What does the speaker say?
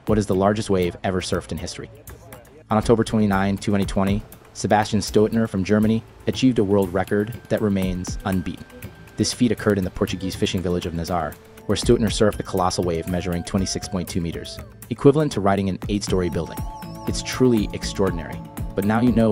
what is the largest wave ever surfed in history? On October 29, 2020, Sebastian Steudtner from Germany achieved a world record that remains unbeaten. This feat occurred in the Portuguese fishing village of Nazare, where Steudtner surfed the colossal wave measuring 26.2 meters, equivalent to riding an 8-story building. It's truly extraordinary, but now you know